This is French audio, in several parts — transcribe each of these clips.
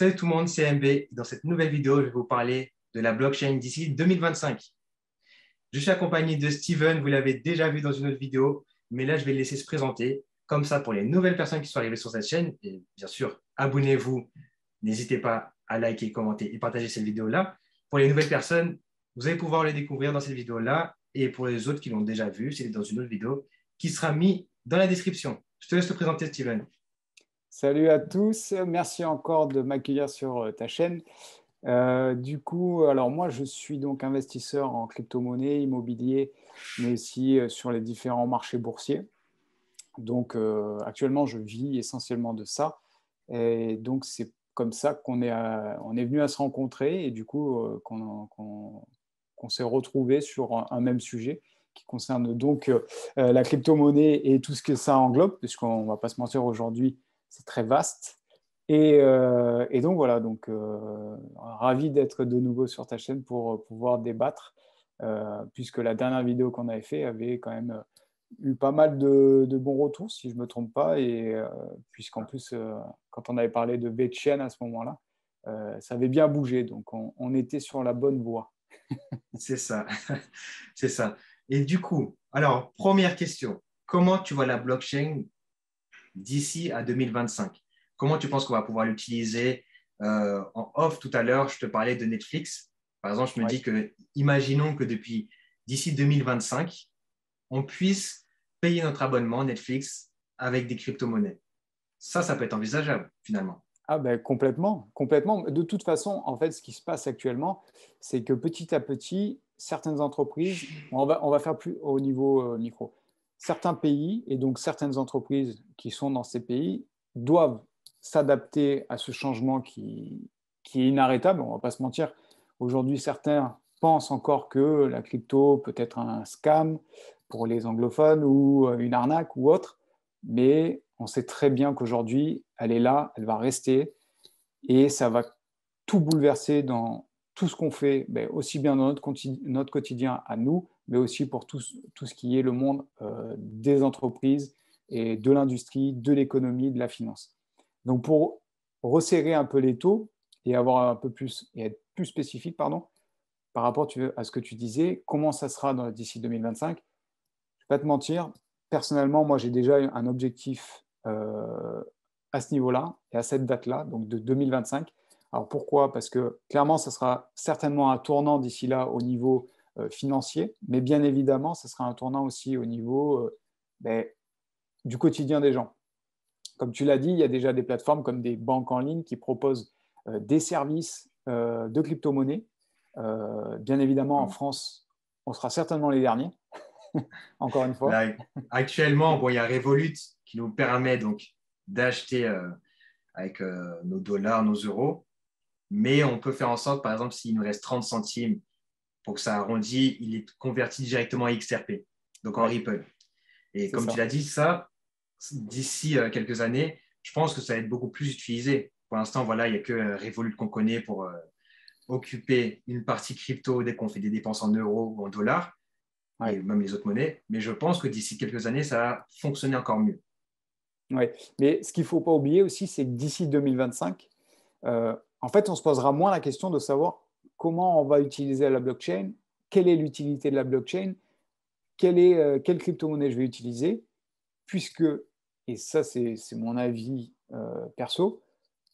Salut tout le monde, c'est MB. Dans cette nouvelle vidéo, je vais vous parler de la blockchain d'ici 2025. Je suis accompagné de Steven, vous l'avez déjà vu dans une autre vidéo, mais là, je vais le laisser se présenter. Comme ça, pour les nouvelles personnes qui sont arrivées sur cette chaîne, et bien sûr, abonnez-vous. N'hésitez pas à liker, commenter et partager cette vidéo-là. Pour les nouvelles personnes, vous allez pouvoir les découvrir dans cette vidéo-là. Et pour les autres qui l'ont déjà vu, c'est dans une autre vidéo qui sera mise dans la description. Je te laisse te présenter, Steven. Salut à tous, merci encore de m'accueillir sur ta chaîne. Du coup, alors moi je suis donc investisseur en crypto-monnaie, immobilier, mais aussi sur les différents marchés boursiers. Donc actuellement je vis essentiellement de ça. Et donc c'est comme ça on est venu à se rencontrer et du coup qu'on s'est retrouvés sur un même sujet qui concerne donc la crypto-monnaie et tout ce que ça englobe, puisqu'on ne va pas se mentir aujourd'hui, c'est très vaste. Et donc voilà, donc, ravi d'être de nouveau sur ta chaîne pour pouvoir débattre, puisque la dernière vidéo qu'on avait fait avait quand même eu pas mal de bons retours, si je ne me trompe pas, et puisqu'en plus, quand on avait parlé de VeChain à ce moment-là, ça avait bien bougé, donc on était sur la bonne voie. C'est ça. C'est ça. Et du coup, alors, première question. Comment tu vois la blockchain d'ici à 2025? Comment tu penses qu'on va pouvoir l'utiliser en off tout à l'heure? Je te parlais de Netflix. Par exemple, je me Ouais. dis que, imaginons que depuis d'ici 2025, on puisse payer notre abonnement Netflix avec des crypto-monnaies. Ça peut être envisageable finalement. Ah ben complètement, complètement. De toute façon, en fait, ce qui se passe actuellement, c'est que petit à petit, certaines entreprises, on va faire plus au niveau micro, certains pays et donc certaines entreprises qui sont dans ces pays doivent s'adapter à ce changement qui est inarrêtable. On ne va pas se mentir. Aujourd'hui, certains pensent encore que la crypto peut être un scam pour les anglophones ou une arnaque ou autre, mais on sait très bien qu'aujourd'hui, elle est là, elle va rester, et ça va tout bouleverser dans tout ce qu'on fait, ben, aussi bien dans notre quotidien à nous, mais aussi pour tout ce qui est le monde des entreprises et de l'industrie, de l'économie, de la finance. Donc pour resserrer un peu les taux et avoir un peu plus et être plus spécifique, pardon, par rapport à ce que tu disais, comment ça sera d'ici 2025, je ne vais pas te mentir, personnellement, moi j'ai déjà un objectif à ce niveau-là et à cette date-là, donc de 2025. Alors pourquoi? Parce que clairement, ça sera certainement un tournant d'ici là au niveau financier, mais bien évidemment, ça sera un tournant aussi au niveau ben, du quotidien des gens. Comme tu l'as dit, il y a déjà des plateformes comme des banques en ligne qui proposent des services de crypto-monnaie. Bien évidemment, en France, on sera certainement les derniers, encore une fois. Là, actuellement, bon, il y a Revolut qui nous permet donc d'acheter avec nos dollars, nos euros, mais on peut faire en sorte, par exemple, s'il nous reste 30 centimes pour que ça arrondisse, il est converti directement à XRP, donc en Ouais, Ripple. Et c'est comme tu ça. l'as dit, ça, d'ici quelques années, je pense que ça va être beaucoup plus utilisé. Pour l'instant, voilà, il n'y a que Revolut qu'on connaît pour occuper une partie crypto dès qu'on fait des dépenses en euros ou en dollars, et Ouais. même les autres monnaies. Mais je pense que d'ici quelques années, ça va fonctionner encore mieux. Ouais. Mais ce qu'il ne faut pas oublier aussi, c'est que d'ici 2025, en fait, on se posera moins la question de savoir comment on va utiliser la blockchain, quelle est l'utilité de la blockchain, quelle crypto-monnaie je vais utiliser, puisque, et ça c'est mon avis perso,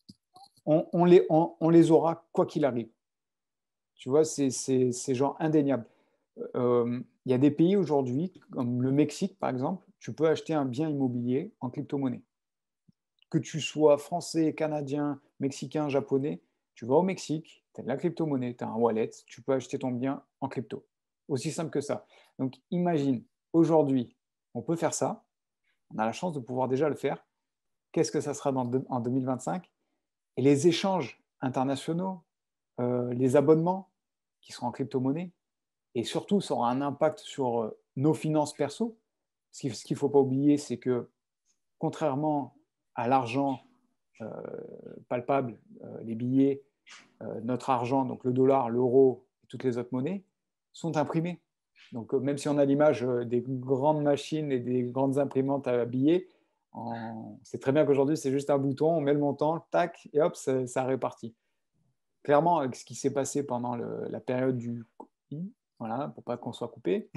on les aura quoi qu'il arrive. Tu vois, c'est genre indéniable. Il y a des pays aujourd'hui, comme le Mexique par exemple, tu peux acheter un bien immobilier en crypto-monnaie. Que tu sois français, canadien, mexicain, japonais, tu vas au Mexique, tu as de la crypto-monnaie, tu as un wallet, tu peux acheter ton bien en crypto. Aussi simple que ça. Donc imagine, aujourd'hui, on peut faire ça, on a la chance de pouvoir déjà le faire. Qu'est-ce que ça sera en 2025? Et les échanges internationaux, les abonnements qui seront en crypto-monnaie, et surtout, ça aura un impact sur nos finances perso. Ce qu'il ne faut pas oublier, c'est que contrairement à l'argent euh, palpable, les billets, notre argent, donc le dollar, l'euro et toutes les autres monnaies, sont imprimés. Donc même si on a l'image des grandes machines et des grandes imprimantes à billets, C'est très bien qu'aujourd'hui, c'est juste un bouton, on met le montant, tac, et hop, ça répartit. Clairement, avec ce qui s'est passé pendant la période du Covid, voilà, pour pas qu'on soit coupé.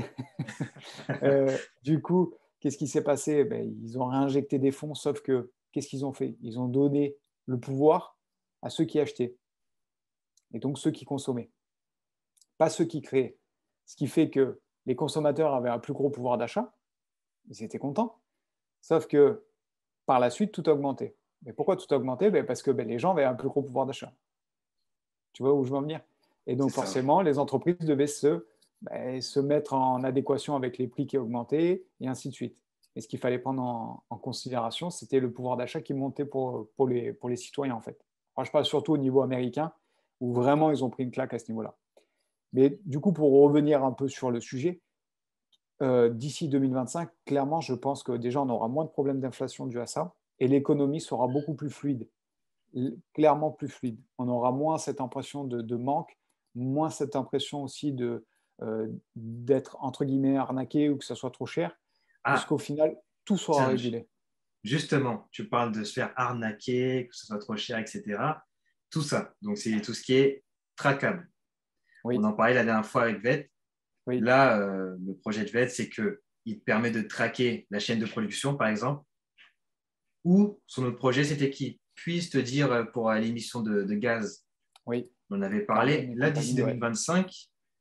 Du coup, qu'est-ce qui s'est passé? Ben, ils ont réinjecté des fonds, sauf que, qu'est-ce qu'ils ont fait? Ils ont donné le pouvoir à ceux qui achetaient, et donc ceux qui consommaient, pas ceux qui créaient. Ce qui fait que les consommateurs avaient un plus gros pouvoir d'achat, ils étaient contents, sauf que par la suite, tout a augmenté. Mais pourquoi tout a augmenté? Ben, parce que les gens avaient un plus gros pouvoir d'achat. Tu vois où je veux en venir? Et C'est donc ça. forcément, les entreprises devaient se mettre en adéquation avec les prix qui augmentaient, et ainsi de suite. Et ce qu'il fallait prendre en considération, c'était le pouvoir d'achat qui montait pour les citoyens, en fait. Enfin, je parle surtout au niveau américain, où vraiment ils ont pris une claque à ce niveau-là. Mais du coup, pour revenir un peu sur le sujet, d'ici 2025, clairement, je pense que déjà, on aura moins de problèmes d'inflation dû à ça, et l'économie sera beaucoup plus fluide, clairement plus fluide. On aura moins cette impression de manque, moins cette impression aussi d'être, entre guillemets, arnaqué ou que ça soit trop cher, Ah, puisqu'au final, tout sera tiens, régulé. justement, tu parles de se faire arnaquer, que ce soit trop cher, etc. Tout ça. Donc, c'est tout ce qui est traquable. On Oui, en parlait la dernière fois avec VET. oui, Là, le projet de VET, c'est qu'il te permet de traquer la chaîne de production, par exemple, ou son autre projet, c'était qu'il puisse te dire pour l'émission de gaz, oui, on en avait carbone parlé. et Là, d'ici compagnie, ouais. 2025,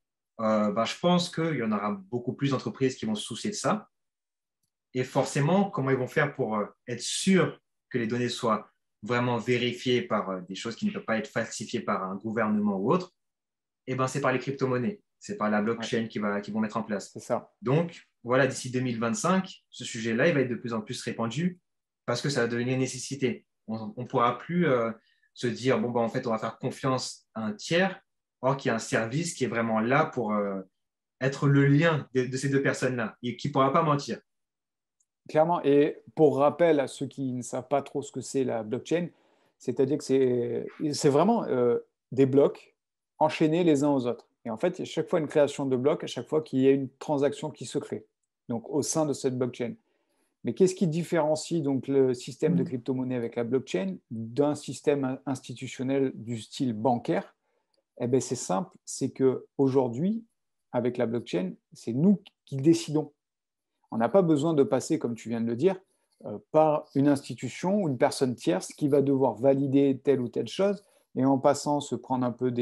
je pense qu'il y en aura beaucoup plus d'entreprises qui vont se soucier de ça. Et forcément, comment ils vont faire pour être sûrs que les données soient vraiment vérifiées par des choses qui ne peuvent pas être falsifiées par un gouvernement ou autre? Eh ben, c'est par les crypto-monnaies, c'est par la Ouais, blockchain qui vont mettre en place. c'est ça. Donc, voilà, d'ici 2025, ce sujet-là, il va être de plus en plus répandu parce que ça va devenir une nécessité. On ne pourra plus se dire, bon, ben, en fait, on va faire confiance à un tiers, or qu'il y a un service qui est vraiment là pour être le lien de ces deux personnes-là et qui ne pourra pas mentir. Clairement. Et pour rappel à ceux qui ne savent pas trop ce que c'est la blockchain, c'est-à-dire que c'est vraiment des blocs enchaînés les uns aux autres. Et en fait, à chaque fois une création de blocs, à chaque fois qu'il y a une transaction qui se crée, donc au sein de cette blockchain. Mais qu'est-ce qui différencie donc le système de crypto-monnaie avec la blockchain d'un système institutionnel du style bancaire? Eh bien, c'est simple, c'est qu'aujourd'hui, avec la blockchain, c'est nous qui décidons. On n'a pas besoin de passer, comme tu viens de le dire, par une institution ou une personne tierce qui va devoir valider telle ou telle chose et en passant se prendre un peu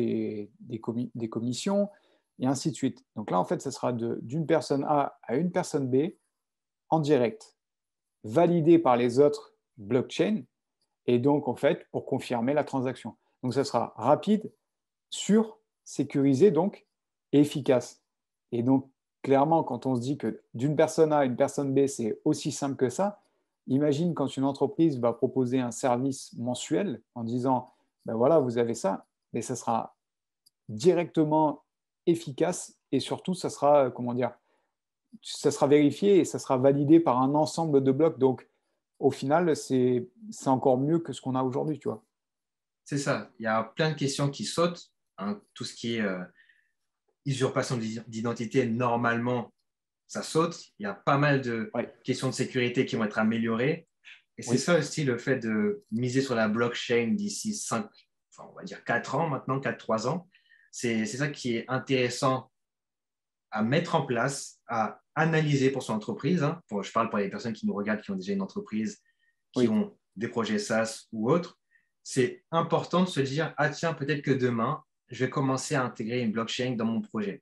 des commissions et ainsi de suite. Donc là, en fait, ça sera d'une personne A à une personne B en direct, validé par les autres blockchains et donc, en fait, pour confirmer la transaction. Donc, ça sera rapide, sûr, sécurisé, donc, et efficace. Et donc, clairement, quand on se dit que d'une personne A à une personne B, c'est aussi simple que ça, imagine quand une entreprise va proposer un service mensuel en disant, ben voilà, vous avez ça, mais ça sera directement efficace et surtout, ça sera, comment dire, ça sera vérifié et ça sera validé par un ensemble de blocs. Donc, au final, c'est encore mieux que ce qu'on a aujourd'hui, tu vois. C'est ça. Il y a plein de questions qui sautent. Hein. Tout ce qui est usurpation d'identité, normalement, ça saute. Il y a pas mal de Ouais. questions de sécurité qui vont être améliorées. Et c'est Oui, ça aussi le fait de miser sur la blockchain d'ici 5, enfin, on va dire 4 ans maintenant, 4 3 ans. C'est ça qui est intéressant à mettre en place, à analyser pour son entreprise. Hein. Je parle pour les personnes qui nous regardent, qui ont déjà une entreprise, qui oui, ont des projets SaaS ou autres. C'est important de se dire, ah tiens, peut-être que demain, je vais commencer à intégrer une blockchain dans mon projet.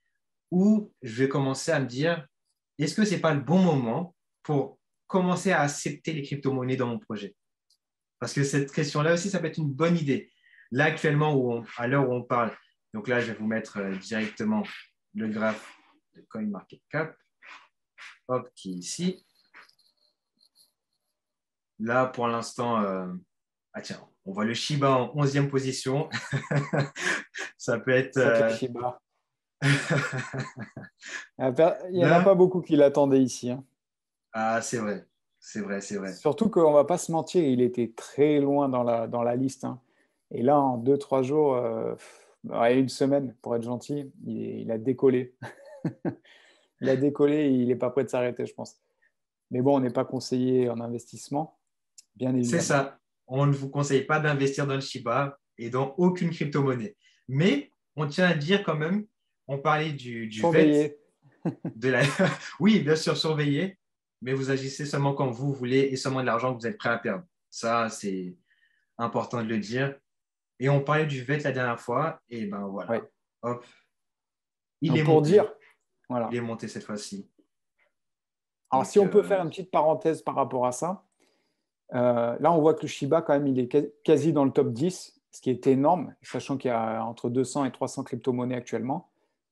Ou je vais commencer à me dire, est-ce que ce n'est pas le bon moment pour commencer à accepter les crypto-monnaies dans mon projet? Parce que cette question-là aussi, ça peut être une bonne idée. Là, actuellement, à l'heure où on parle, donc là, je vais vous mettre directement le graphe de CoinMarketCap, hop, qui est ici. Là, pour l'instant, ah tiens, on voit le Shiba en 11e position. Ça peut être. sacré Shiba. Il n'y en a pas Là, beaucoup qui l'attendaient ici, hein. ah, c'est vrai. C'est vrai, c'est vrai. Surtout qu'on ne va pas se mentir, il était très loin dans la liste, hein. Et là, en 2, 3 jours, ouais, une semaine, pour être gentil, il a décollé. Il a décollé et il n'est pas prêt de s'arrêter, je pense. Mais bon, on n'est pas conseillé en investissement, bien C'est évidemment. ça. On ne vous conseille pas d'investir dans le Shiba et dans aucune crypto-monnaie. Mais on tient à dire quand même, on parlait du VET, Surveiller. de la... oui, bien sûr, surveiller, mais vous agissez seulement quand vous voulez et seulement de l'argent que vous êtes prêt à perdre. Ça, c'est important de le dire. Et on parlait du VET la dernière fois, et ben Oui. voilà, hop, il est Donc, pour dire, monté. Il voilà. est monté cette fois-ci. Alors, Donc, si on peut faire une petite parenthèse par rapport à ça, là, on voit que le Shiba, quand même, il est quasi dans le top 10, ce qui est énorme, sachant qu'il y a entre 200 et 300 crypto-monnaies actuellement.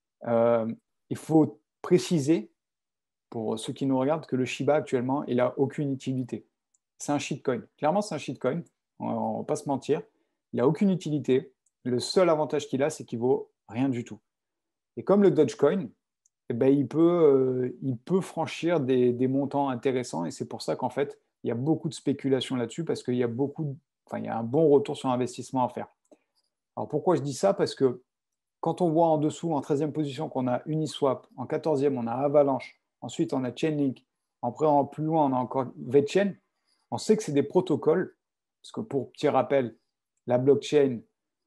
Il faut préciser, pour ceux qui nous regardent, que le Shiba, actuellement, il n'a aucune utilité. C'est un shitcoin. Clairement, c'est un shitcoin. On ne va pas se mentir. Il n'a aucune utilité. Le seul avantage qu'il a, c'est qu'il vaut rien du tout. Et comme le Dogecoin, eh ben, il peut franchir des montants intéressants. Et c'est pour ça qu'en fait, il y a beaucoup de spéculation là-dessus parce qu'il y a il y a un bon retour sur investissement à faire. Alors pourquoi je dis ça? Parce que quand on voit en dessous, en 13e position, qu'on a Uniswap, en 14e, on a Avalanche, ensuite on a Chainlink, après en plus loin, on a encore VeChain, on sait que c'est des protocoles, parce que pour petit rappel, la blockchain,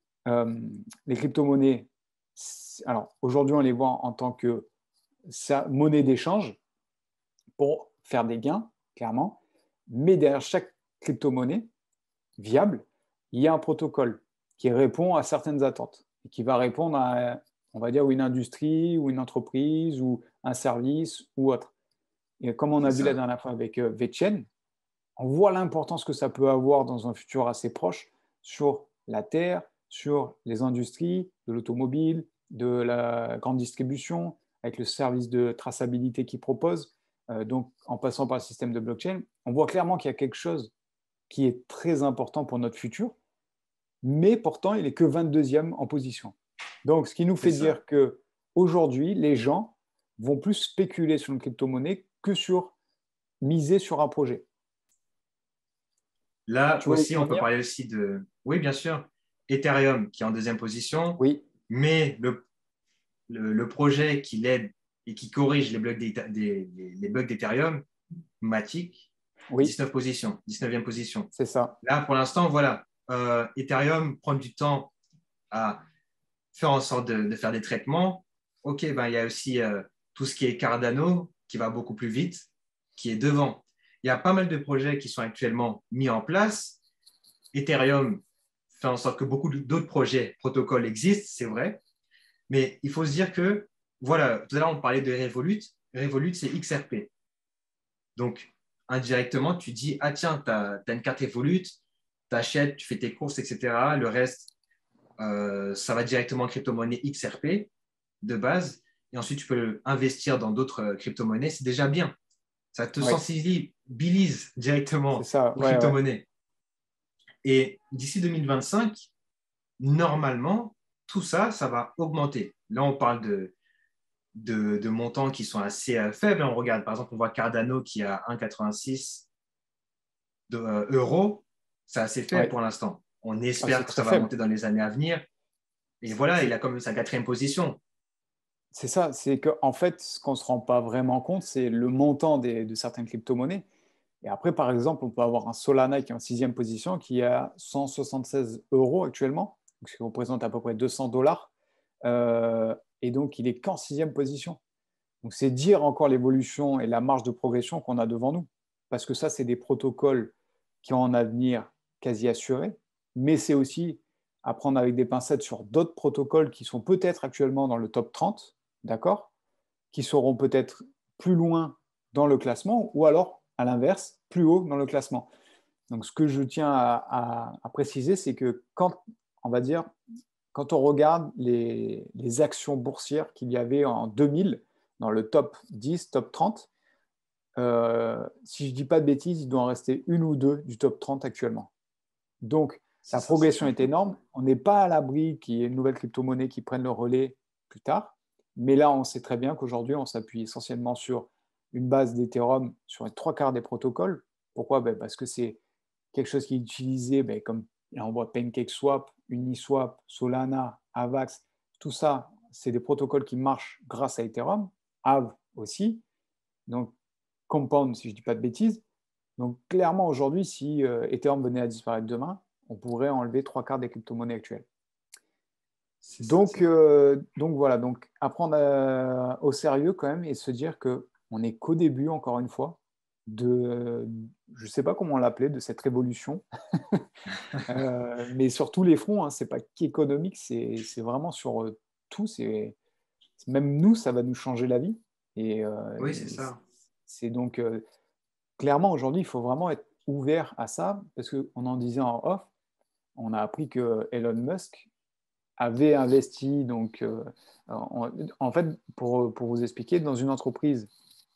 les crypto-monnaies, alors aujourd'hui on les voit en tant que monnaie d'échange pour faire des gains, clairement, mais derrière chaque crypto-monnaie viable, il y a un protocole qui répond à certaines attentes et qui va répondre à, on va dire, une industrie ou une entreprise ou un service ou autre. Et comme on c'est a vu la ça. dernière fois avec VeChain, on voit l'importance que ça peut avoir dans un futur assez proche sur la terre, sur les industries de l'automobile, de la grande distribution, avec le service de traçabilité qu'ils proposent. Donc, en passant par le système de blockchain, on voit clairement qu'il y a quelque chose qui est très important pour notre futur, mais pourtant, il n'est que 22e en position. Donc, ce qui nous C'est fait ça. dire qu'aujourd'hui, les gens vont plus spéculer sur une crypto-monnaie que sur miser sur un projet. Là Tu vois où aussi, je veux on en peut venir? parler aussi de, oui, bien sûr, Ethereum qui est en deuxième position, Oui, mais le projet qui l'aide et qui corrige les bugs les bugs d'Ethereum, Matic, oui, 19 position, 19e position. c'est ça. Là, pour l'instant, voilà, Ethereum prend du temps à faire en sorte de faire des traitements. OK, ben, il y a aussi tout ce qui est Cardano qui va beaucoup plus vite, qui est devant. Il y a pas mal de projets qui sont actuellement mis en place. Ethereum fait en sorte que beaucoup d'autres projets, protocoles existent, c'est vrai. Mais il faut se dire que, voilà, tout à l'heure, on parlait de Revolut. Revolut, c'est XRP. Donc, indirectement, tu dis, ah tiens, tu as une carte Revolut, tu achètes, tu fais tes courses, etc. Le reste, ça va directement en crypto-monnaie XRP de base. Et ensuite, tu peux investir dans d'autres crypto-monnaies. C'est déjà bien. Ça te Oui, sensibilise c'est directement ça. aux Ouais, ouais. crypto-monnaies. Et d'ici 2025, normalement, tout ça, ça va augmenter. Là, on parle de montants qui sont assez faibles. On regarde, par exemple, on voit Cardano qui a 1,86 euros. C'est assez faible Ouais. pour l'instant. On Ah, c'est espère que très ça va faible. monter dans les années à venir. Et voilà, il a C'est comme sa quatrième position. c'est ça. C'est qu'en en fait, ce qu'on ne se rend pas vraiment compte, c'est le montant de certaines crypto-monnaies. Et après, par exemple, on peut avoir un Solana qui est en 6e position, qui a 176 euros actuellement, ce qui représente à peu près 200 dollars. Et donc, il est qu'en 6e position. Donc, c'est dire encore l'évolution et la marge de progression qu'on a devant nous. Parce que ça, c'est des protocoles qui ont un avenir quasi assuré, mais c'est aussi à prendre avec des pincettes sur d'autres protocoles qui sont peut-être actuellement dans le top 30, d'accord, qui seront peut-être plus loin dans le classement, ou alors, à l'inverse, plus haut dans le classement. Donc, ce que je tiens à préciser, c'est que quand, on va dire, quand on regarde les actions boursières qu'il y avait en 2000 dans le top 10, top 30, si je ne dis pas de bêtises, il doit en rester une ou deux du top 30 actuellement. Donc, C'est la ça, c'est progression sûr. est énorme. On n'est pas à l'abri qu'il y ait une nouvelle crypto-monnaie qui prenne le relais plus tard. Mais là, on sait très bien qu'aujourd'hui, on s'appuie essentiellement sur une base d'Ethereum sur les trois quarts des protocoles. Pourquoi? Parce que c'est quelque chose qui est utilisé, comme là, on voit PancakeSwap, Uniswap, Solana, Avax, tout ça, c'est des protocoles qui marchent grâce à Ethereum, Aave aussi. Donc, compound, si je ne dis pas de bêtises. Donc, clairement, aujourd'hui, si Ethereum venait à disparaître demain, on pourrait enlever 3/4 des crypto-monnaies actuelles. Donc voilà, donc apprendre au sérieux quand même et se dire qu'on n'est qu'au début, encore une fois, je ne sais pas comment l'appeler, de cette révolution, mais sur tous les fronts, hein, ce n'est pas qu'économique, c'est vraiment sur tout. Même nous, ça va nous changer la vie. Et Oui, c'est ça. c'est donc clairement aujourd'hui, il faut vraiment être ouvert à ça parce qu'on en disait en off, on a appris que Elon Musk avait investi, donc, en fait, pour vous expliquer, dans une entreprise,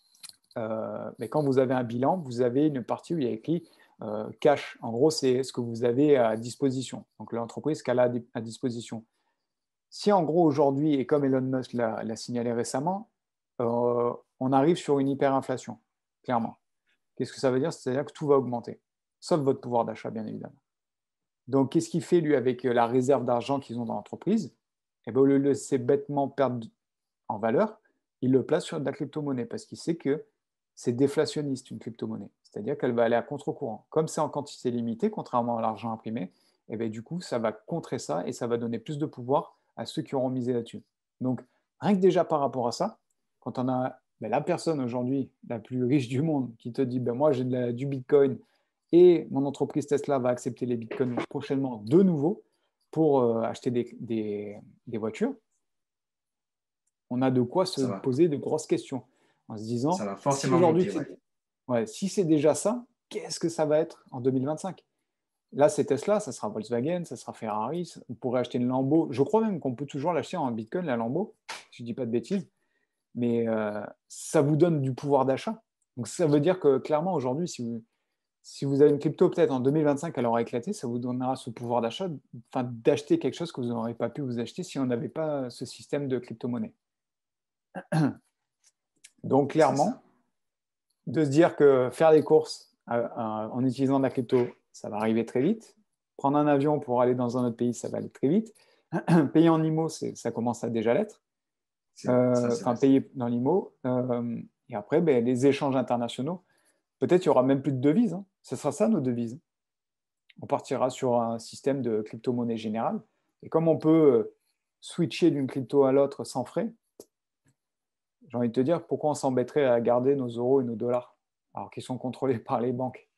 mais quand vous avez un bilan, vous avez une partie où il y a écrit cash. En gros, c'est ce que vous avez à disposition. Donc, l'entreprise qu'elle a à disposition. Si en gros, aujourd'hui, et comme Elon Musk l'a signalé récemment, on arrive sur une hyperinflation, clairement. Qu'est-ce que ça veut dire? C'est-à-dire que tout va augmenter, sauf votre pouvoir d'achat, bien évidemment. Donc, qu'est-ce qu'il fait, lui, avec la réserve d'argent qu'ils ont dans l'entreprise? Eh bien, au lieu de le laisser bêtement perdre en valeur, il le place sur de la crypto-monnaie parce qu'il sait que c'est déflationniste, une crypto-monnaie. C'est-à-dire qu'elle va aller à contre-courant. Comme c'est en quantité limitée, contrairement à l'argent imprimé, eh bien, du coup, ça va contrer ça et ça va donner plus de pouvoir à ceux qui auront misé là-dessus. Donc, rien que déjà par rapport à ça, quand on a la personne aujourd'hui la plus riche du monde qui te dit moi, j'ai du Bitcoin et mon entreprise Tesla va accepter les bitcoins prochainement de nouveau pour acheter des voitures, on a de quoi se poser de grosses questions en se disant, ça va si forcément aujourd'hui, monter. si c'est déjà ça, qu'est-ce que ça va être en 2025? Là, c'est Tesla, ça sera Volkswagen, ça sera Ferrari, on pourrait acheter une Lambo. Je crois même qu'on peut toujours l'acheter en Bitcoin, la Lambo, si je ne dis pas de bêtises, mais ça vous donne du pouvoir d'achat. Donc ça veut dire que clairement, aujourd'hui, si vous avez une crypto, peut-être en 2025, elle aura éclaté, ça vous donnera ce pouvoir d'achat, d'acheter quelque chose que vous n'aurez pas pu vous acheter si on n'avait pas ce système de crypto-monnaie. Donc clairement, de se dire que faire des courses en utilisant de la crypto, ça va arriver très vite. Prendre un avion pour aller dans un autre pays, ça va aller très vite. Payer en IMO, ça commence à déjà l'être. Payer dans l'IMO. Et après, les échanges internationaux, peut-être il n'y aura même plus de devises. Hein. Ce sera ça, nos devises. On partira sur un système de crypto-monnaie générale. Et comme on peut switcher d'une crypto à l'autre sans frais, j'ai envie de te dire, pourquoi on s'embêterait à garder nos euros et nos dollars alors qu'ils sont contrôlés par les banques?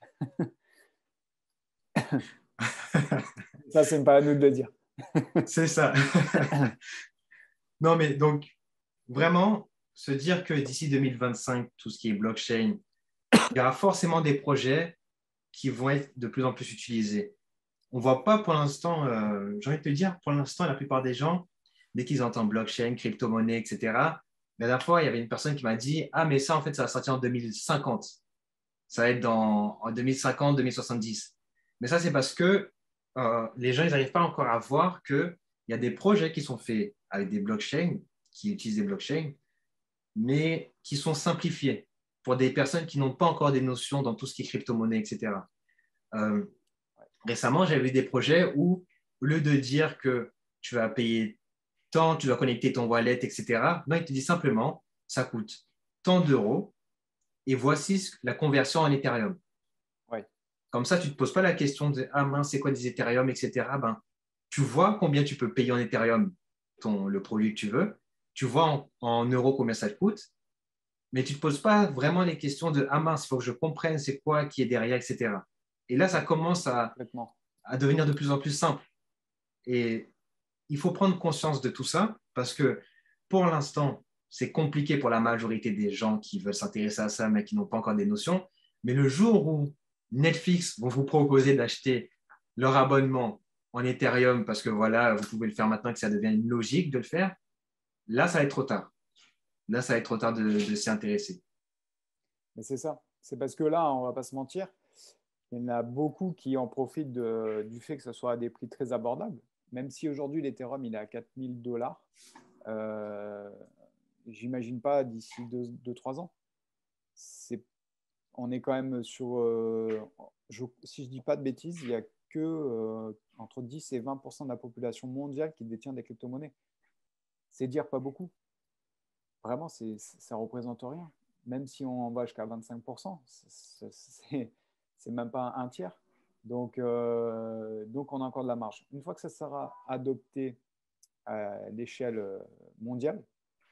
Ça, c'est pas à nous de le dire. C'est ça. Non, mais donc, vraiment, se dire que d'ici 2025, tout ce qui est blockchain, il y aura forcément des projets qui vont être de plus en plus utilisés. On ne voit pas pour l'instant, j'ai envie de te dire, pour l'instant, la plupart des gens, dès qu'ils entendent blockchain, crypto-monnaie, etc., la dernière fois, il y avait une personne qui m'a dit, ah, mais ça, en fait, ça va sortir en 2050. Ça va être en 2050, 2070. Mais ça, c'est parce que les gens, ils n'arrivent pas encore à voir qu'il y a des projets qui sont faits avec des blockchains, qui utilisent des blockchains, mais qui sont simplifiés pour des personnes qui n'ont pas encore des notions dans tout ce qui est crypto-monnaie, etc. Euh, Récemment, j'ai vu des projets où, au lieu de dire que tu vas payer tant, tu dois connecter ton wallet, etc., non, il te dit simplement, ça coûte tant d'euros et voici la conversion en Ethereum. Ouais. Comme ça, tu ne te poses pas la question de ah mince, c'est quoi des Ethereum, etc. Ben, tu vois combien tu peux payer en Ethereum le produit que tu veux. Tu vois en euros combien ça te coûte. Mais tu ne te poses pas vraiment les questions de ah mince, il faut que je comprenne c'est quoi qui est derrière, etc. Et là, ça commence à devenir de plus en plus simple. Et il faut prendre conscience de tout ça parce que pour l'instant, c'est compliqué pour la majorité des gens qui veulent s'intéresser à ça, mais qui n'ont pas encore des notions. Mais le jour où Netflix vont vous proposer d'acheter leur abonnement en Ethereum parce que voilà, vous pouvez le faire maintenant que ça devient une logique de le faire, là, ça va être trop tard. Là, ça va être trop tard de s'y intéresser. Mais c'est ça. C'est parce que là, on ne va pas se mentir, il y en a beaucoup qui en profitent du fait que ce soit à des prix très abordables. Même si aujourd'hui, l'Ethereum, il est à 4 000 $, j'imagine pas d'ici 2-3 ans. On est quand même sur, si je dis pas de bêtises, il y a que entre 10 et 20% de la population mondiale qui détient des crypto-monnaies. C'est dire pas beaucoup. Vraiment, ça représente rien. même si on va jusqu'à 25%, c'est même pas un tiers. Donc, on a encore de la marge. Une fois que ça sera adopté à l'échelle mondiale,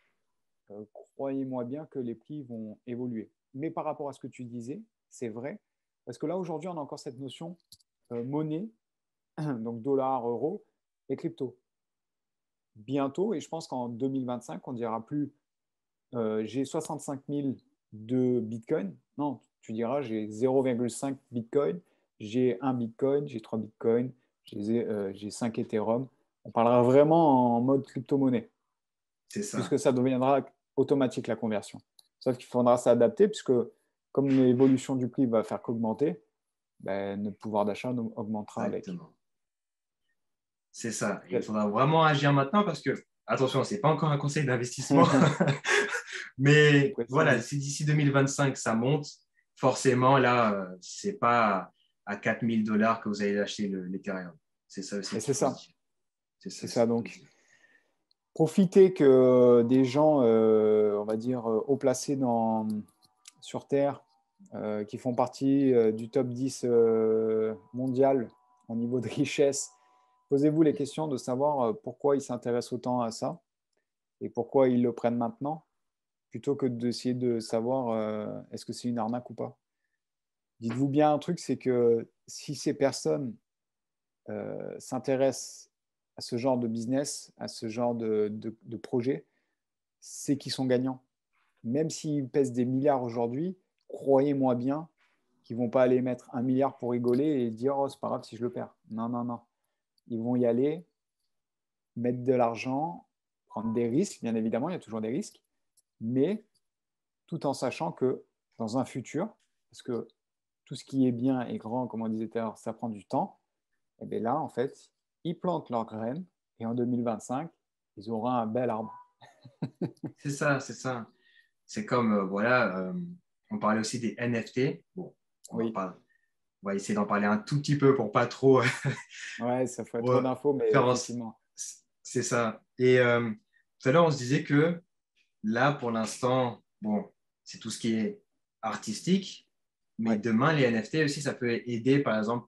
croyez-moi bien que les prix vont évoluer. Mais par rapport à ce que tu disais, c'est vrai, parce que là, aujourd'hui, on a encore cette notion monnaie, donc dollar, euro et crypto. Bientôt, et je pense qu'en 2025, on ne dira plus j'ai 65 000 de Bitcoin. Non, tu diras j'ai 0,5 Bitcoin, j'ai 1 Bitcoin, j'ai 3 Bitcoin, j'ai 5 Ethereum. On parlera vraiment en mode crypto-monnaie, C'est ça. puisque ça deviendra automatique la conversion. Sauf qu'il faudra s'adapter, puisque comme l'évolution du prix va faire qu'augmenter, ben, notre pouvoir d'achat augmentera avec. Exactement. C'est ça. Et il faudra vraiment agir maintenant parce que, attention, ce n'est pas encore un conseil d'investissement, mais voilà, si d'ici 2025, ça monte, forcément, là, ce n'est pas à 4 000 $ que vous allez acheter l'Ethereum. C'est ça aussi. Et c'est ça. C'est ça. Donc, profitez que des gens, on va dire, haut placés sur Terre, qui font partie du top 10 mondial au niveau de richesse, posez-vous les questions de savoir pourquoi ils s'intéressent autant à ça et pourquoi ils le prennent maintenant, plutôt que d'essayer de savoir est-ce que c'est une arnaque ou pas. Dites-vous bien un truc, c'est que si ces personnes s'intéressent à ce genre de business, à ce genre de projet, c'est qu'ils sont gagnants. Même s'ils pèsent des milliards aujourd'hui, croyez-moi bien qu'ils ne vont pas aller mettre 1 milliard pour rigoler et dire oh, c'est pas grave si je le perds. Non, non, non. Ils vont y aller, mettre de l'argent, prendre des risques, bien évidemment, il y a toujours des risques, mais tout en sachant que dans un futur, parce que tout ce qui est bien et grand, comme on disait tout à l'heure, ça prend du temps, et bien là, en fait, ils plantent leurs graines et en 2025, ils auront un bel arbre. C'est ça, c'est ça. C'est comme, voilà, on parlait aussi des NFT. Bon, Oui, on va essayer d'en parler un tout petit peu pour pas trop ouais, ça ferait pour, trop d'infos, mais faire effectivement. c'est ça. Et tout à l'heure, on se disait que là, pour l'instant, bon, c'est tout ce qui est artistique, mais Ouais, demain, les NFT aussi, ça peut aider, par exemple,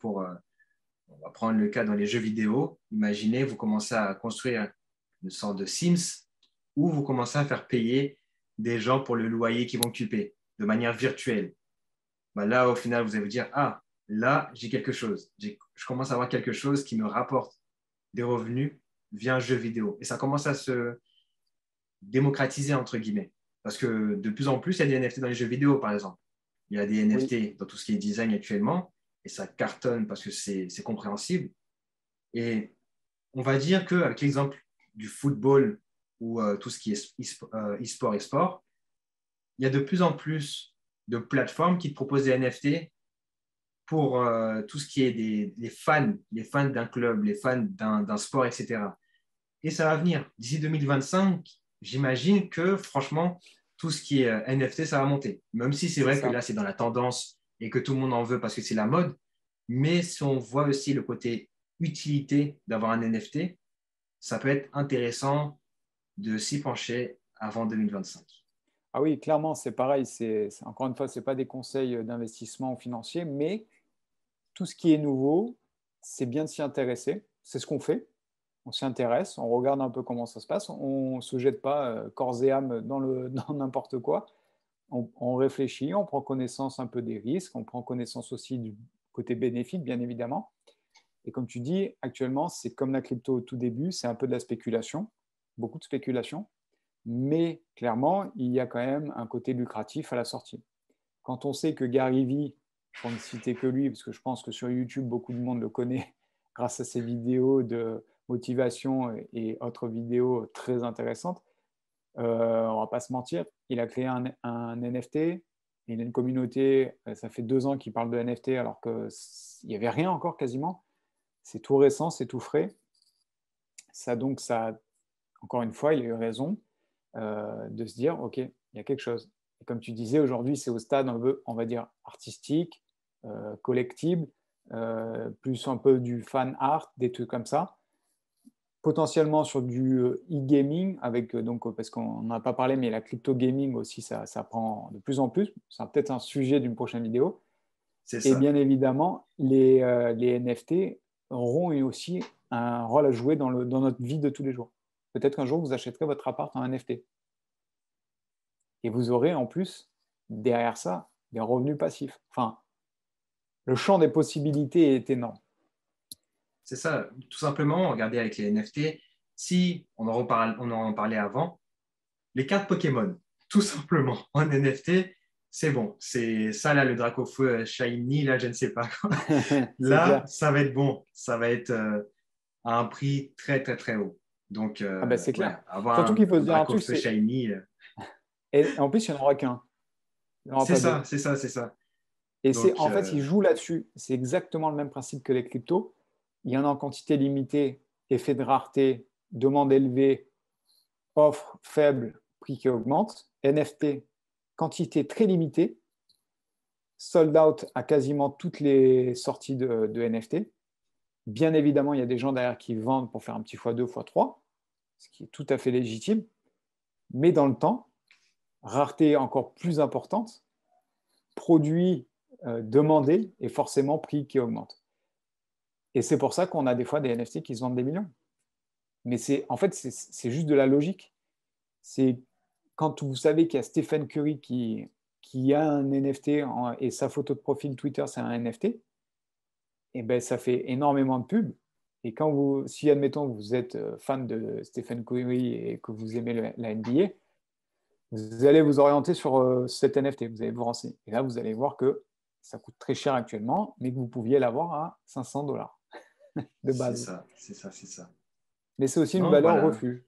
on va prendre le cas dans les jeux vidéo. Imaginez, vous commencez à construire une sorte de Sims où vous commencez à faire payer des gens pour le loyer qu'ils vont occuper de manière virtuelle. Bah là, au final, vous allez vous dire, ah, là, j'ai quelque chose. Je commence à avoir quelque chose qui me rapporte des revenus via un jeu vidéo. Et ça commence à se démocratiser, entre guillemets. Parce que de plus en plus, il y a des NFT dans les jeux vidéo, par exemple. Il y a des oui, NFT dans tout ce qui est design actuellement, et ça cartonne parce que c'est compréhensible. Et on va dire qu'avec l'exemple du football ou tout ce qui est e-sport et sport, il y a de plus en plus de plateformes qui te proposent des NFT pour tout ce qui est les fans d'un club, les fans d'un sport, etc. Et ça va venir. D'ici 2025, j'imagine que franchement, tout ce qui est NFT, ça va monter. Même si c'est c'est vrai que ça. là, c'est dans la tendance et que tout le monde en veut parce que c'est la mode. Mais si on voit aussi le côté utilité d'avoir un NFT, ça peut être intéressant de s'y pencher avant 2025. Ah oui, clairement, c'est pareil. Encore une fois, ce n'est pas des conseils d'investissement financier, mais tout ce qui est nouveau, c'est bien de s'y intéresser. C'est ce qu'on fait. On s'y intéresse, on regarde un peu comment ça se passe. On ne se jette pas corps et âme dans n'importe quoi. On réfléchit, on prend connaissance un peu des risques, on prend connaissance aussi du côté bénéfique, bien évidemment. Et comme tu dis, actuellement, c'est comme la crypto au tout début, c'est un peu de la spéculation, beaucoup de spéculation. Mais clairement, il y a quand même un côté lucratif à la sortie. Quand on sait que Gary Vee, pour ne citer que lui, parce que je pense que sur YouTube, beaucoup de monde le connaît grâce à ses vidéos de motivation et autres vidéos très intéressantes, on ne va pas se mentir, il a créé un NFT, il a une communauté, ça fait 2 ans qu'il parle de NFT alors qu'il n'y avait rien encore quasiment. C'est tout récent, c'est tout frais. Ça, encore une fois, il a eu raison de se dire, OK, il y a quelque chose. Et comme tu disais, aujourd'hui, c'est au stade, on va dire, artistique, collectible, plus un peu du fan art, des trucs comme ça. potentiellement sur du e-gaming, avec, parce qu'on n'en a pas parlé, mais la crypto gaming aussi, ça prend de plus en plus. C'est peut-être un sujet d'une prochaine vidéo. C'est Et ça. bien évidemment, les NFT auront aussi un rôle à jouer dans notre vie de tous les jours. Peut-être qu'un jour, vous achèterez votre appart en NFT. Et vous aurez en plus, derrière ça, des revenus passifs. Enfin, le champ des possibilités est énorme. C'est ça. Tout simplement, regardez avec les NFT, si on en parlait avant, les cartes Pokémon, tout simplement, en NFT, c'est bon. C'est ça, là, le Dracofeu Shiny, là, je ne sais pas quoi. C'est Là, clair. ça va être bon. Ça va être à un prix très, très, très haut. Donc, Ah ben, c'est ouais, clair. avoir Surtout qu'il faut un se dire un truc, Dracofeu Shiny, et en plus, il n'y en aura qu'un. Il n'y en aura c'est pas deux. ça, c'est ça, c'est ça. Et Donc, en fait, ils jouent là-dessus. C'est exactement le même principe que les cryptos. Il y en a en quantité limitée, effet de rareté, demande élevée, offre faible, prix qui augmente. NFT, quantité très limitée, sold out à quasiment toutes les sorties de NFT. Bien évidemment, il y a des gens derrière qui vendent pour faire un petit x2, x3, ce qui est tout à fait légitime. Mais dans le temps, rareté encore plus importante, produit demandé et forcément prix qui augmente. Et c'est pour ça qu'on a des fois des NFT qui se vendent des millions. Mais en fait, c'est juste de la logique. C'est quand vous savez qu'il y a Stephen Curry qui a un NFT et sa photo de profil Twitter, c'est un NFT, et ben ça fait énormément de pubs. Et si admettons que vous êtes fan de Stephen Curry et que vous aimez la NBA, vous allez vous orienter sur cet NFT, vous allez vous renseigner. Et là, vous allez voir que ça coûte très cher actuellement, mais que vous pouviez l'avoir à 500 $ de c'est base. ça, c'est ça, c'est ça. Mais c'est aussi une Non, valeur voilà. refuge.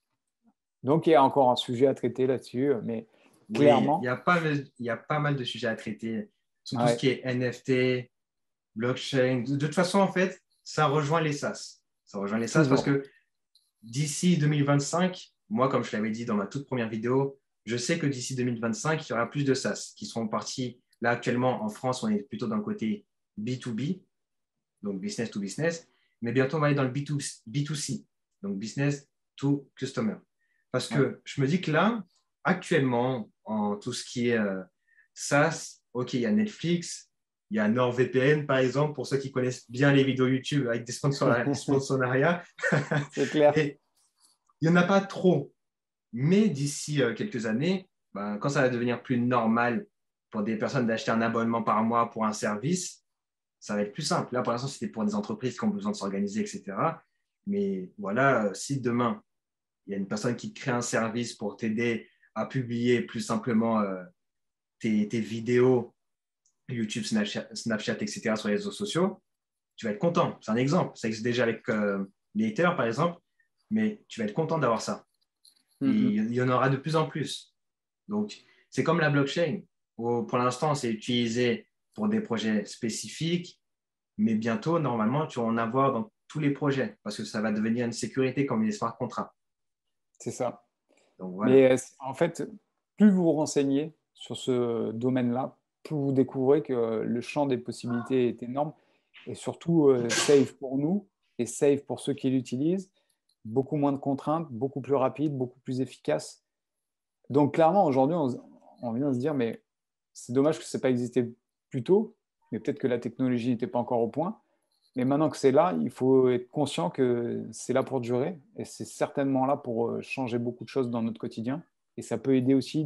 Donc, il y a encore un sujet à traiter là-dessus, mais Oui, clairement, il y a pas mal de sujets à traiter sur tout ce ouais, qui est NFT, blockchain. De toute façon, en fait, ça rejoint les SaaS. Ça rejoint les SaaS parce toujours. que d'ici 2025, moi, comme je l'avais dit dans ma toute première vidéo, je sais que d'ici 2025, il y aura plus de SaaS qui seront partis. Là, actuellement, en France, on est plutôt dans le côté B2B, donc business to business, mais bientôt, on va aller dans le B2C, donc business to customer. Parce Ouais. que je me dis que là, actuellement, en tout ce qui est SaaS, OK, il y a Netflix, il y a NordVPN, par exemple, pour ceux qui connaissent bien les vidéos YouTube avec des sponsorariats. C'est clair. Et il n'y en a pas trop. Mais d'ici quelques années, ben, quand ça va devenir plus normal pour des personnes d'acheter un abonnement par mois pour un service, ça va être plus simple. Là, pour l'instant, c'était pour des entreprises qui ont besoin de s'organiser, etc. Mais voilà, si demain, il y a une personne qui crée un service pour t'aider à publier plus simplement tes vidéos YouTube, Snapchat, etc. sur les réseaux sociaux, tu vas être content. C'est un exemple. Ça existe déjà avec les haters, par exemple, mais tu vas être content d'avoir ça. Et Mm-hmm. il y en aura de plus en plus. Donc, c'est comme la blockchain. Où pour l'instant, c'est utilisé pour des projets spécifiques, mais bientôt, normalement, tu vas en avoir dans tous les projets parce que ça va devenir une sécurité comme les smart contracts. C'est ça. Donc, voilà. Mais en fait, plus vous vous renseignez sur ce domaine-là, plus vous découvrez que le champ des possibilités est énorme et surtout safe pour nous et safe pour ceux qui l'utilisent. Beaucoup moins de contraintes, beaucoup plus rapide, beaucoup plus efficace. Donc clairement, aujourd'hui, on vient de se dire, mais c'est dommage que ça n'ait pas existé plus tôt, mais peut-être que la technologie n'était pas encore au point. Mais maintenant que c'est là, il faut être conscient que c'est là pour durer et c'est certainement là pour changer beaucoup de choses dans notre quotidien. Et ça peut aider aussi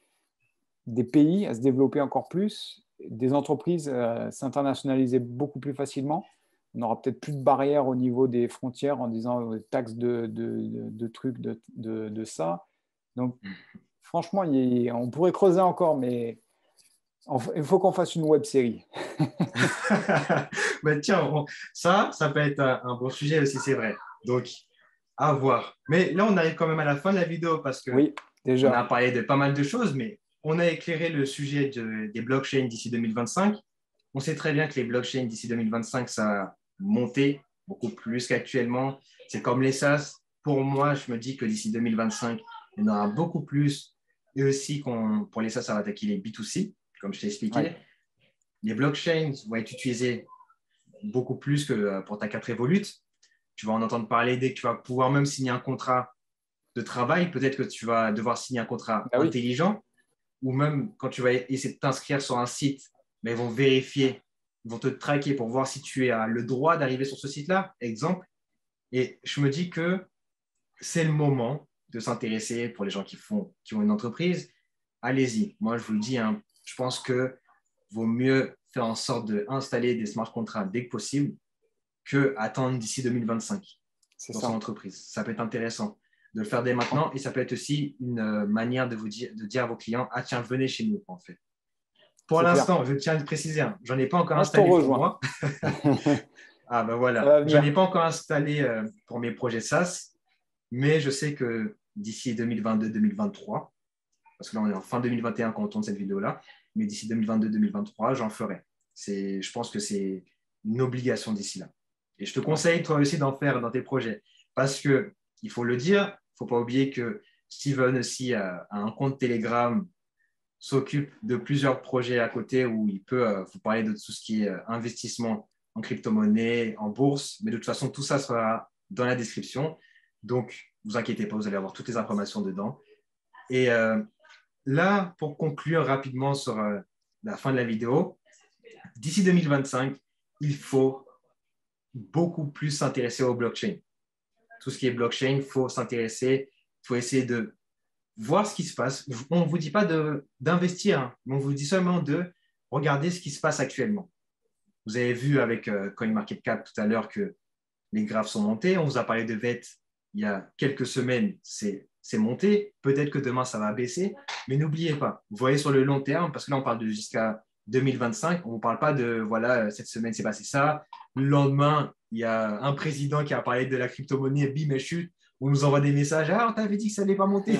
des pays à se développer encore plus, des entreprises à s'internationaliser beaucoup plus facilement. On n'aura peut-être plus de barrières au niveau des frontières en disant taxes de trucs, de ça. Donc, franchement, on pourrait creuser encore, mais il faut qu'on fasse une web série. Ben, tiens, ça peut être un bon sujet aussi, c'est vrai. Donc, à voir. Mais là, on arrive quand même à la fin de la vidéo parce que Oui, on a déjà. parlé de pas mal de choses, mais on a éclairé le sujet des blockchains d'ici 2025. On sait très bien que les blockchains d'ici 2025, ça va monter beaucoup plus qu'actuellement. C'est comme les SaaS. Pour moi, je me dis que d'ici 2025, il y en aura beaucoup plus. Et aussi, pour les SaaS, ça va attaquer les B2C, comme je t'ai Ouais. expliqué. Les blockchains vont être utilisés beaucoup plus que pour ta carte Revolut. tu vas en entendre parler dès que tu vas pouvoir même signer un contrat de travail. Peut-être que tu vas devoir signer un contrat Ah oui, intelligent ou même quand tu vas essayer de t'inscrire sur un site, mais ils vont vérifier, ils vont te traquer pour voir si tu as le droit d'arriver sur ce site-là, exemple. Et je me dis que c'est le moment de s'intéresser pour les gens qui ont une entreprise. Allez-y. Moi, je vous le dis, hein, je pense que vaut mieux faire en sorte d'installer des smart contracts dès que possible que attendre d'ici 2025 c'est dans son ça. entreprise. Ça peut être intéressant de le faire dès maintenant et ça peut être aussi une manière de dire à vos clients, ah tiens, venez chez nous en fait. Pour C'est clair. l'instant, je tiens à le préciser, hein, j'en ai pas encore Moi, je te installé pour rejoins. moi. Ah ben Ça voilà, va j'en ai venir. pas encore installé pour mes projets SaaS, mais je sais que d'ici 2022-2023, parce que là on est en fin 2021 quand on tourne cette vidéo-là, mais d'ici 2022-2023, j'en ferai. Je pense que c'est une obligation d'ici là. Et je te Ouais. conseille toi aussi d'en faire dans tes projets, parce que il faut le dire, il ne faut pas oublier que Steven aussi a un compte Telegram, s'occupe de plusieurs projets à côté où il peut vous parler de tout ce qui est investissement en crypto-monnaie, en bourse, mais de toute façon, tout ça sera dans la description. Donc, ne vous inquiétez pas, vous allez avoir toutes les informations dedans. Et là, pour conclure rapidement sur la fin de la vidéo, d'ici 2025, il faut beaucoup plus s'intéresser au blockchain. Tout ce qui est blockchain, il faut s'intéresser, il faut essayer de voir ce qui se passe. On ne vous dit pas d'investir, hein, mais on vous dit seulement de regarder ce qui se passe actuellement. Vous avez vu avec CoinMarketCap tout à l'heure que les graphes sont montés. On vous a parlé de VET il y a quelques semaines, c'est monté. Peut-être que demain, ça va baisser, mais n'oubliez pas, vous voyez sur le long terme, parce que là, on parle de jusqu'à 2025, on ne vous parle pas de, voilà, cette semaine, c'est passé ça. Le lendemain, il y a un président qui a parlé de la crypto-monnaie, bim, elle chute. On nous envoie des messages, ah, on t'avait dit que ça n'allait pas monter.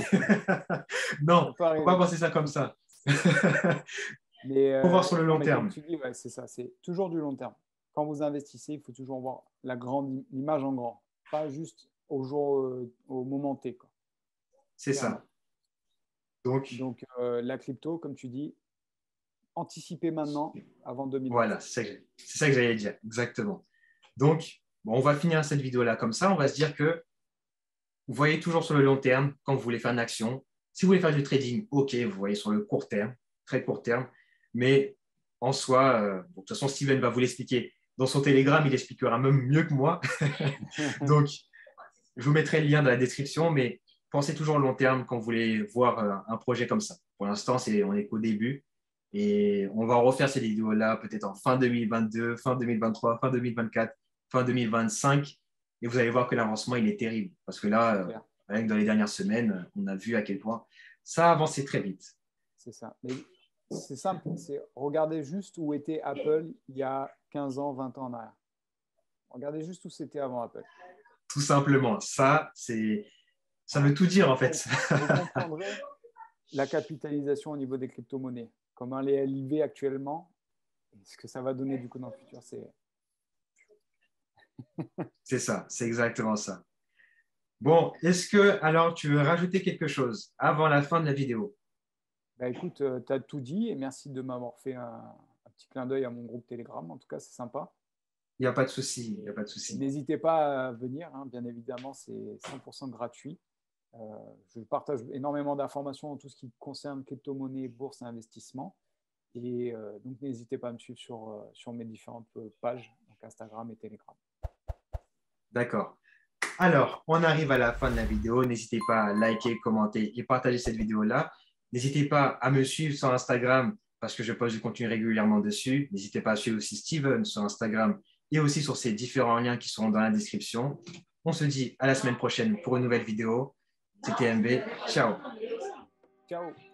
Non, Ça peut il ne faut pas arriver. penser ça comme ça. Il Mais, faut voir sur le non, long mais comme terme. tu dis, ouais, c'est ça. C'est toujours du long terme. Quand vous investissez, il faut toujours voir l'image en grand, pas juste au moment T, quoi, C'est clairement. ça. Donc, Donc, la crypto, comme tu dis, anticiper maintenant avant voilà, 2025. c'est ça que j'allais dire, exactement. Donc, bon, on va finir cette vidéo-là comme ça. On va se dire que vous voyez toujours sur le long terme quand vous voulez faire une action. Si vous voulez faire du trading, OK, vous voyez sur le court terme, très court terme. Mais en soi, bon, de toute façon, Steven va vous l'expliquer. Dans son Telegram, il expliquera même mieux que moi. Donc, je vous mettrai le lien dans la description, mais pensez toujours au long terme quand vous voulez voir un projet comme ça. Pour l'instant, on est qu'au début. Et on va refaire ces vidéos-là peut-être en fin 2022, fin 2023, fin 2024, fin 2025. Et vous allez voir que l'avancement, il est terrible. Parce que là, C'est clair, rien que dans les dernières semaines, on a vu à quel point ça a avancé très vite. c'est ça. Mais c'est simple, c'est regarder juste où était Apple il y a 15 ans, 20 ans en arrière. Regardez juste où c'était avant Apple. Tout simplement. Ça veut tout dire, en fait. Vous comprendrez la capitalisation au niveau des crypto-monnaies. Comment elle est élevée actuellement, ce que ça va donner du coup dans le futur, c'est… C'est ça, c'est exactement ça. Bon, est-ce que alors tu veux rajouter quelque chose avant la fin de la vidéo? Bah, écoute, tu as tout dit et merci de m'avoir fait un petit clin d'œil à mon groupe Telegram. En tout cas, c'est sympa. Il n'y a pas de souci, il n'y a pas de souci. N'hésitez pas à venir, hein, bien évidemment, c'est 100% gratuit. Je partage énormément d'informations en tout ce qui concerne crypto-monnaie, bourse et investissement. Et donc, n'hésitez pas à me suivre sur mes différentes pages, donc Instagram et Telegram. D'accord. Alors, on arrive à la fin de la vidéo. N'hésitez pas à liker, commenter et partager cette vidéo-là. N'hésitez pas à me suivre sur Instagram parce que je poste du contenu régulièrement dessus. N'hésitez pas à suivre aussi Steven sur Instagram et aussi sur ces différents liens qui seront dans la description. On se dit à la semaine prochaine pour une nouvelle vidéo. C'était MB. Ciao. Ciao!